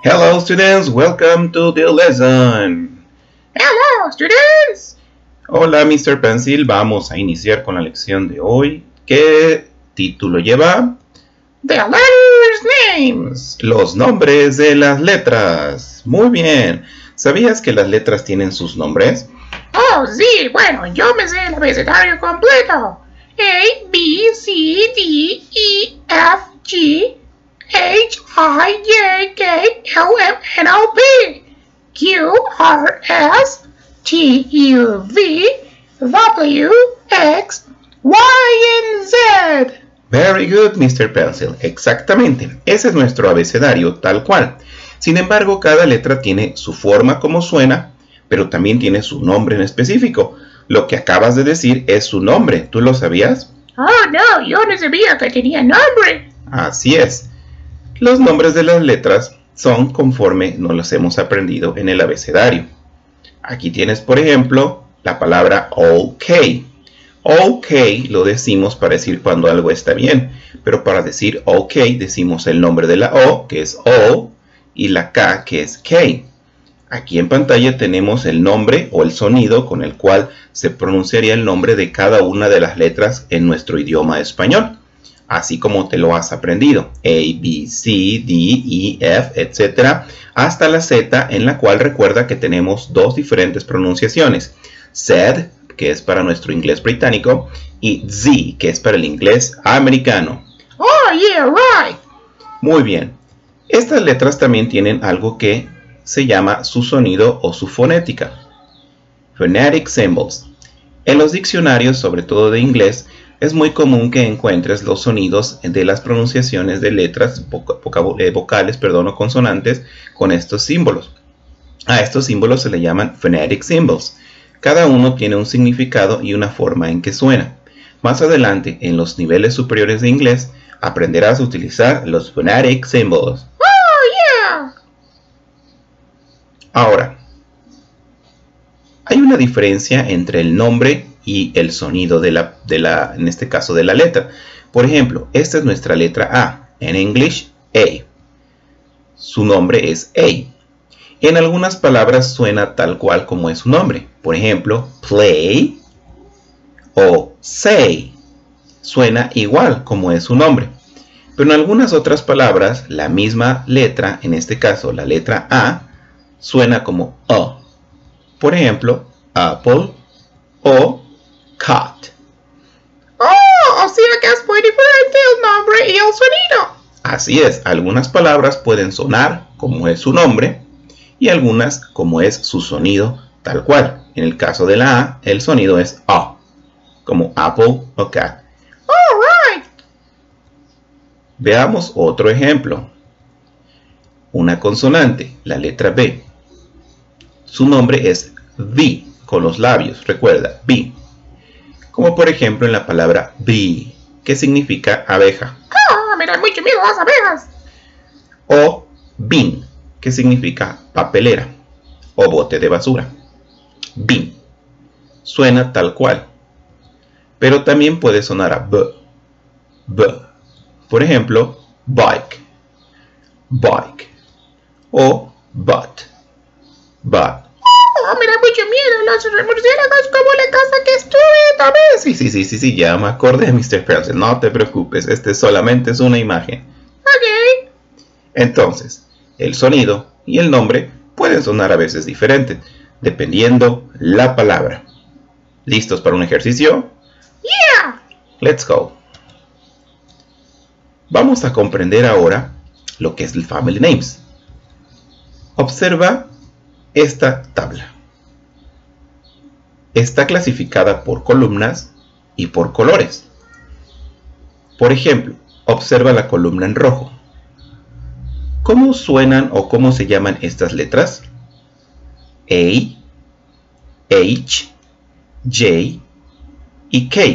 Hello students, welcome to the lesson. Hello students. Hola Mr. Pencil, vamos a iniciar con la lección de hoy. ¿Qué título lleva? The letters names. Los nombres de las letras. Muy bien. ¿Sabías que las letras tienen sus nombres? Oh, sí, bueno, yo me sé el abecedario completo. A, B, C, D, E, F, G, H, I, J, K, L, M, N, O, P, Q, R, S, T, U, V, W, X, Y, and Z. Very good, Mr. Pencil. Exactamente. Ese es nuestro abecedario tal cual. Sin embargo, cada letra tiene su forma como suena, pero también tiene su nombre en específico. Lo que acabas de decir es su nombre. ¿Tú lo sabías? Oh, no, yo no sabía que tenía nombre. Así es. Los nombres de las letras son conforme nos los hemos aprendido en el abecedario. Aquí tienes, por ejemplo, la palabra OK. OK lo decimos para decir cuando algo está bien, pero para decir OK decimos el nombre de la O, que es O, y la K, que es K. Aquí en pantalla tenemos el nombre o el sonido con el cual se pronunciaría el nombre de cada una de las letras en nuestro idioma español, así como te lo has aprendido. A, B, C, D, E, F, etc. hasta la Z, en la cual recuerda que tenemos dos diferentes pronunciaciones. Z, que es para nuestro inglés británico, y Z, que es para el inglés americano. Oh, yeah, right. Muy bien. Estas letras también tienen algo que se llama su sonido o su fonética. Phonetic symbols. En los diccionarios, sobre todo de inglés, es muy común que encuentres los sonidos de las pronunciaciones de letras, vocales, o consonantes con estos símbolos. A estos símbolos se le llaman phonetic symbols. Cada uno tiene un significado y una forma en que suena. Más adelante, en los niveles superiores de inglés, aprenderás a utilizar los phonetic symbols. Ahora, hay una diferencia entre el nombre y el sonido en este caso de la letra. Por ejemplo, esta es nuestra letra A. En English, A. Su nombre es A. En algunas palabras suena tal cual como es su nombre. Por ejemplo, play o say. Suena igual como es su nombre. Pero en algunas otras palabras, la misma letra, en este caso la letra A, suena como A. Por ejemplo, apple o cat. Oh, o sea que es muy diferente el nombre y el sonido. Así es, algunas palabras pueden sonar como es su nombre y algunas como es su sonido tal cual. En el caso de la A, el sonido es A, como apple o cat. Oh, right. Veamos otro ejemplo. Una consonante, la letra B. Su nombre es B, con los labios, recuerda, B. Como por ejemplo en la palabra bee, que significa abeja. Oh, me dan mucho miedo las abejas. O bin, que significa papelera o bote de basura. Bin. Suena tal cual. Pero también puede sonar a B. B. Por ejemplo, bike. Bike. O butt. Butt. Oh, me da mucho miedo los murciélagos como la casa que estuve también. Sí, ya me acordé, Mr. Pencil. No te preocupes, solamente es una imagen. Ok. Entonces, el sonido y el nombre pueden sonar a veces diferentes, dependiendo la palabra. ¿Listos para un ejercicio? Yeah. Let's go. Vamos a comprender ahora lo que es el Family Names. Observa esta tabla. Está clasificada por columnas y por colores. Por ejemplo, observa la columna en rojo. ¿Cómo suenan o cómo se llaman estas letras? A, H, J y K.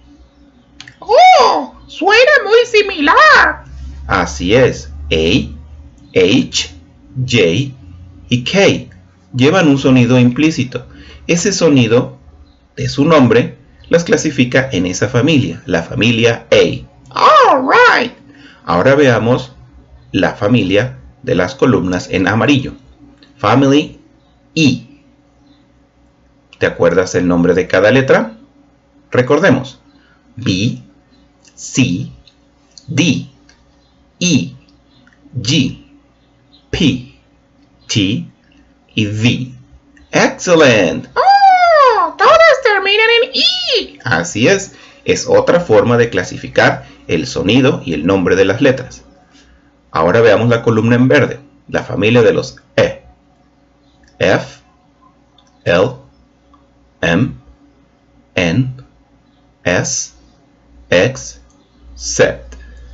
Oh, suena muy similar. Así es, A, H, J y K llevan un sonido implícito. Ese sonido de su nombre las clasifica en esa familia, la familia A. All right. Ahora veamos la familia de las columnas en amarillo. Family E. ¿Te acuerdas el nombre de cada letra? Recordemos. B, C, D, E, G, P, T y V. ¡Excellent! ¡Oh! Todas terminan en I. Así es otra forma de clasificar el sonido y el nombre de las letras. Ahora veamos la columna en verde, la familia de los E. F, L, M, N, S, X, Z.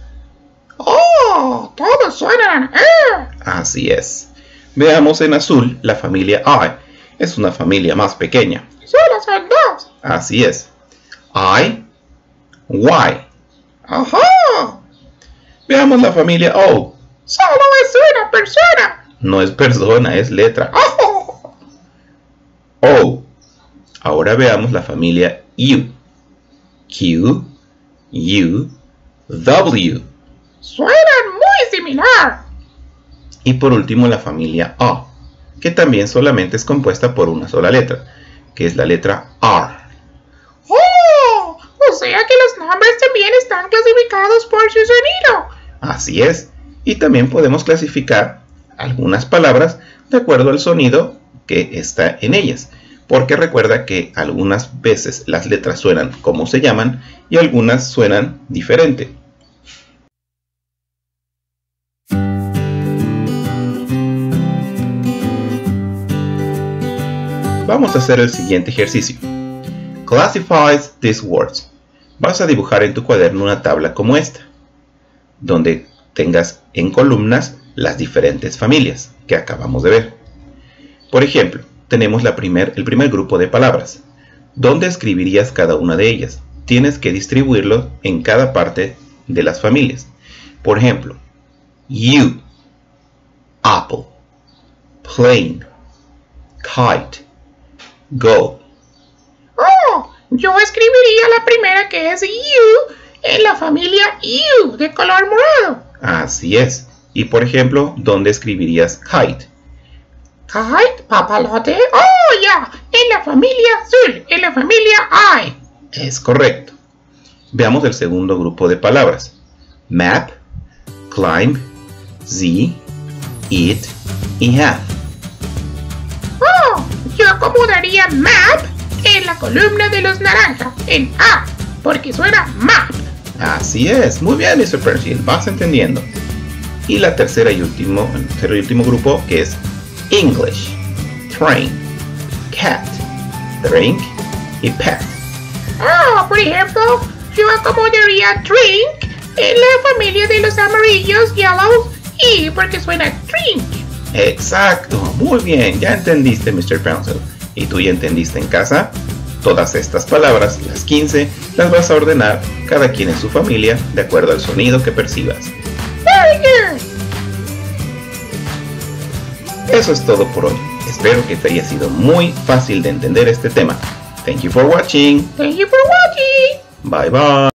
¡Oh! Todos suenan E. Así es. Veamos en azul la familia I. Es una familia más pequeña. Solo son dos. Así es. I, Y. ¡Ajá! Veamos la familia O. Solo es una persona. No es persona, es letra. ¡Oh! O. Ahora veamos la familia U. Q, U, W. Suenan muy similar. Y por último la familia A, que también solamente es compuesta por una sola letra, que es la letra R. ¡Oh! O sea que los nombres también están clasificados por su sonido. Así es. Y también podemos clasificar algunas palabras de acuerdo al sonido que está en ellas. Porque recuerda que algunas veces las letras suenan como se llaman y algunas suenan diferente. Vamos a hacer el siguiente ejercicio. Classifies these words. Vas a dibujar en tu cuaderno una tabla como esta, donde tengas en columnas las diferentes familias que acabamos de ver. Por ejemplo, tenemos el primer grupo de palabras. ¿Dónde escribirías cada una de ellas? Tienes que distribuirlo en cada parte de las familias. Por ejemplo, U, apple, plane, kite, go. ¡Oh! Yo escribiría la primera, que es U, en la familia U de color morado. Así es. Y por ejemplo, ¿dónde escribirías kite? Kite, papalote. ¡Oh, ya! En la familia azul, en la familia I. Es correcto. Veamos el segundo grupo de palabras. Map, climb, Z, eat y have. ¡Oh! Yo acomodaría map en la columna de los naranjas, en A, porque suena map. Así es. Muy bien, Mr. Persil. Vas entendiendo. Y el tercer y último grupo, que es English, train, cat, drink y pet. Por ejemplo, yo acomodaría drink en la familia de los amarillos, yellow, y porque suena drink. Exacto, muy bien, ya entendiste, Mr. Pencil. ¿Y tú ya entendiste en casa? Todas estas palabras, las 15, las vas a ordenar cada quien en su familia de acuerdo al sonido que percibas. Very good. Eso es todo por hoy. Espero que te haya sido muy fácil de entender este tema. Thank you for watching. Thank you for watching. Bye bye.